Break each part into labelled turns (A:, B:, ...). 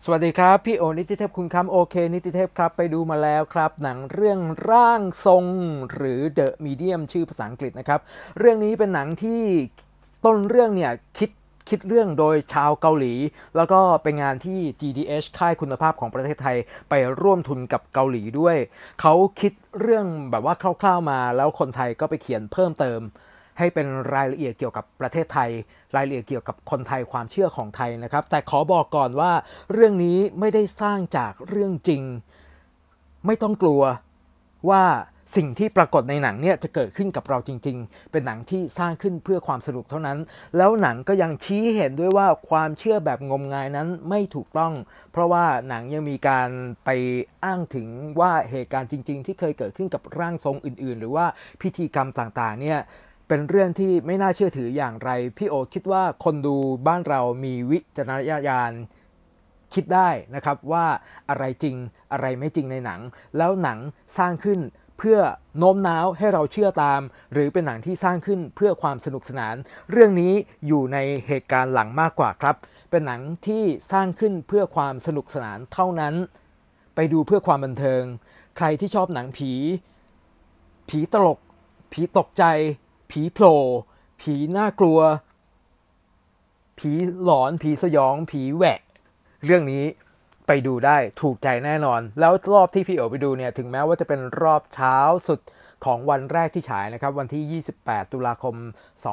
A: สวัสดีครับพี่โอนิติเทพคุณคำโอเคนิติเทพครับไปดูมาแล้วครับหนังเรื่องร่างทรงหรือ The Medium ชื่อภาษาอังกฤษนะครับเรื่องนี้เป็นหนังที่ต้นเรื่องเนี่ยคิดเรื่องโดยชาวเกาหลีแล้วก็เป็นงานที่ GDH ค่ายคุณภาพของประเทศไทยไปร่วมทุนกับเกาหลีด้วยเขาคิดเรื่องแบบว่าคร่าวๆมาแล้วคนไทยก็ไปเขียนเพิ่มเติมให้เป็นรายละเอียดเกี่ยวกับประเทศไทยรายละเอียดเกี่ยวกับคนไทยความเชื่อของไทยนะครับแต่ขอบอกก่อนว่าเรื่องนี้ไม่ได้สร้างจากเรื่องจริงไม่ต้องกลัวว่าสิ่งที่ปรากฏในหนังเนี่ยจะเกิดขึ้นกับเราจริงๆเป็นหนังที่สร้างขึ้นเพื่อความสนุกเท่านั้นแล้วหนังก็ยังชี้เห็นด้วยว่าความเชื่อแบบงมงายนั้นไม่ถูกต้องเพราะว่าหนังยังมีการไปอ้างถึงว่าเหตุการณ์จริงๆที่เคยเกิดขึ้นกับร่างทรงอื่นๆหรือว่าพิธีกรรมต่างๆเนี่ยเป็นเรื่องที่ไม่น่าเชื่อถืออย่างไรพี่โอคิดว่าคนดูบ้านเรามีวิจารณญาณคิดได้นะครับว่าอะไรจริงอะไรไม่จริงในหนังแล้วหนังสร้างขึ้นเพื่อโน้มน้าวให้เราเชื่อตามหรือเป็นหนังที่สร้างขึ้นเพื่อความสนุกสนานเรื่องนี้อยู่ในเหตุการณ์หลังมากกว่าครับเป็นหนังที่สร้างขึ้นเพื่อความสนุกสนานเท่านั้นไปดูเพื่อความบันเทิงใครที่ชอบหนังผีตลกผีตกใจผีโผล่ผีน่ากลัวผีหลอนผีสยองผีแหวะเรื่องนี้ไปดูได้ถูกใจแน่นอนแล้วรอบที่พี่โอไปดูเนี่ยถึงแม้ว่าจะเป็นรอบเช้าสุดของวันแรกที่ฉายนะครับวันที่28ตุลาคม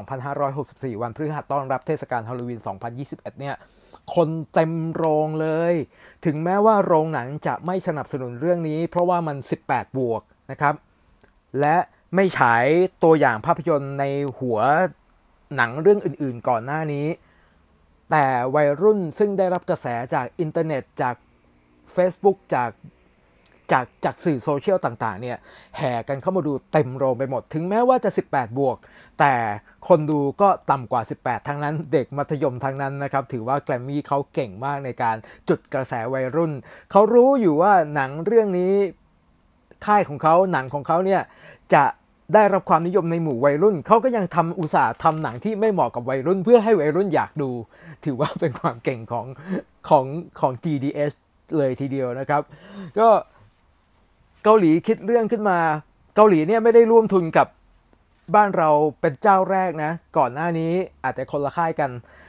A: 2564วันพฤหัสต้อนรับเทศกาลฮาโลวีน2021เนี่ยคนเต็มโรงเลยถึงแม้ว่าโรงหนังจะไม่สนับสนุนเรื่องนี้เพราะว่ามัน18บวกนะครับและไม่ฉายตัวอย่างภาพยนตร์ในหัวหนังเรื่องอื่นๆก่อนหน้านี้แต่วัยรุ่นซึ่งได้รับกระแสจากอินเทอร์เน็ตจาก Facebook จากสื่อโซเชียลต่างๆเนี่ยแห่กันเข้ามาดูเต็มโรงไปหมดถึงแม้ว่าจะ18บวกแต่คนดูก็ต่ำกว่า18ทั้งนั้นเด็กมัธยมทั้งนั้นนะครับถือว่าแกรมมี่เขาเก่งมากในการจุดกระแสวัยรุ่นเขารู้อยู่ว่าหนังเรื่องนี้ค่ายของเขาหนังของเขาเนี่ยจะได้รับความนิยมในหมู่วัยรุ่นเขาก็ยังอุตส่าห์ทำหนังที่ไม่เหมาะกับวัยรุ่นเพื่อให้วัยรุ่นอยากดูถือว่าเป็นความเก่งของ GDH เลยทีเดียวนะครับก็เกาหลีคิดเรื่องขึ้นมาเกาหลีเนี่ยไม่ได้ร่วมทุนกับบ้านเราเป็นเจ้าแรกนะก่อนหน้านี้อาจจะคนละค่ายกัน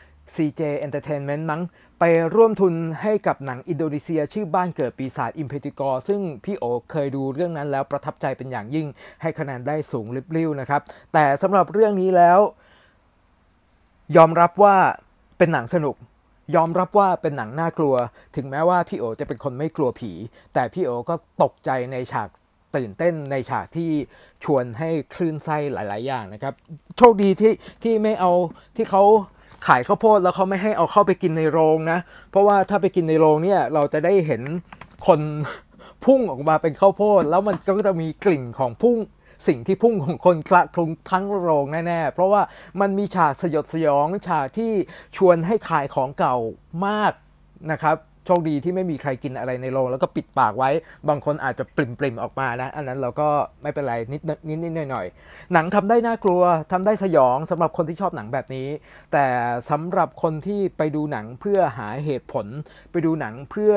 A: CJ Entertainment มั้งไปร่วมทุนให้กับหนังอินโดนีเซียชื่อบ้านเกิดปีศาจอิมเพติกอร์ซึ่งพี่โอเคยดูเรื่องนั้นแล้วประทับใจเป็นอย่างยิ่งให้คะแนนได้สูงลิบลิ่วนะครับแต่สำหรับเรื่องนี้แล้วยอมรับว่าเป็นหนังสนุกยอมรับว่าเป็นหนังน่ากลัวถึงแม้ว่าพี่โอจะเป็นคนไม่กลัวผีแต่พี่โอก็ตกใจในฉากตื่นเต้นในฉากที่ชวนให้คลื่นไส้หลายๆอย่างนะครับโชคดีที่ไม่เอาที่เขาขายข้าวโพดแล้วเขาไม่ให้เอาเข้าไปกินในโรงนะเพราะว่าถ้าไปกินในโรงเนี่ยเราจะได้เห็นคนพุ่งออกมาเป็นข้าวโพดแล้วมันก็จะมีกลิ่นของสิ่งที่พุ่งของคนคละคลุ้งทั้งโรงแน่ๆเพราะว่ามันมีฉากสยดสยองฉากที่ชวนให้ขายของเก่ามากนะครับโชคดีที่ไม่มีใครกินอะไรในโรงแล้วก็ปิดปากไว้บางคนอาจจะปริ่มๆออกมานะอันนั้นเราก็ไม่เป็นไรนิดหน่อยหนังทำได้น่ากลัวทำได้สยองสำหรับคนที่ชอบหนังแบบนี้แต่สำหรับคนที่ไปดูหนังเพื่อหาเหตุผลไปดูหนังเพื่อ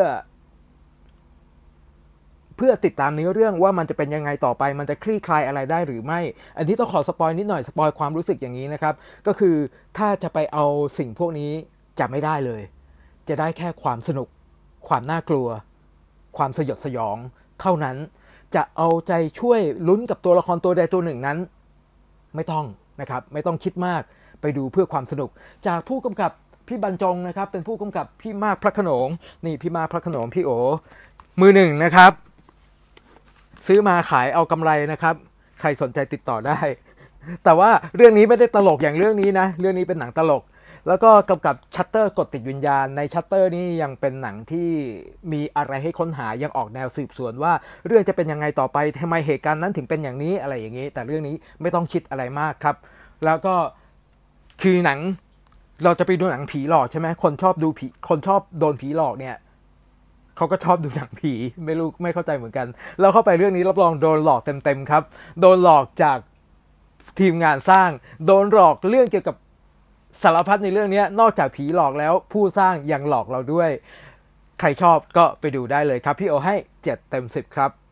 A: ติดตามเนื้อเรื่องว่ามันจะเป็นยังไงต่อไปมันจะคลี่คลายอะไรได้หรือไม่อันนี้ต้องขอสปอยนิดหน่อยสปอยความรู้สึกอย่างนี้นะครับก็คือถ้าจะไปเอาสิ่งพวกนี้จะไม่ได้เลยจะได้แค่ความสนุกความน่ากลัวความสยดสยองเท่านั้นจะเอาใจช่วยลุ้นกับตัวละครตัวใดตัวหนึ่งนั้นไม่ต้องนะครับไม่ต้องคิดมากไปดูเพื่อความสนุกจากผู้กำกับพี่บรรจงนะครับเป็นผู้กำกับพี่มากพระโขนงนี่พี่มากพระโขนงพี่โอมือหนึ่งนะครับซื้อมาขายเอากำไรนะครับใครสนใจติดต่อได้แต่ว่าเรื่องนี้ไม่ได้ตลกอย่างเรื่องนี้นะเรื่องนี้เป็นหนังตลกแล้วก็กำกับชัตเตอร์กดติดวิญญาณในชัตเตอร์นี่ยังเป็นหนังที่มีอะไรให้ค้นหายังออกแนวสืบสวนว่าเรื่องจะเป็นยังไงต่อไปทำไมเหตุการณ์นั้นถึงเป็นอย่างนี้อะไรอย่างนี้แต่เรื่องนี้ไม่ต้องคิดอะไรมากครับแล้วก็คือหนังเราจะไปดูหนังผีหลอกใช่ไหมคนชอบดูผีคนชอบโดนผีหลอกเนี่ยเขาก็ชอบดูหนังผีไม่เข้าใจเหมือนกันแล้วเข้าไปเรื่องนี้รับรองโดนหลอกเต็มๆครับโดนหลอกจากทีมงานสร้างโดนหลอกเรื่องเกี่ยวกับสารพัดในเรื่องนี้นอกจากผีหลอกแล้วผู้สร้างยังหลอกเราด้วยใครชอบก็ไปดูได้เลยครับพี่โอให้7 เต็ม 10ครับ